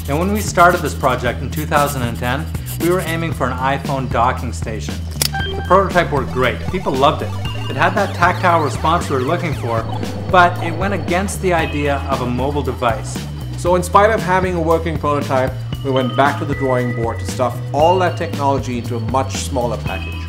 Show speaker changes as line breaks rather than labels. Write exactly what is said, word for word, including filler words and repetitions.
And when we started this project in two thousand ten, we were aiming for an iPhone docking station. The prototype worked great. People loved it. It had that tactile response we were looking for, but it went against the idea of a mobile device.
So in spite of having a working prototype, we went back to the drawing board to stuff all that technology into a much smaller package.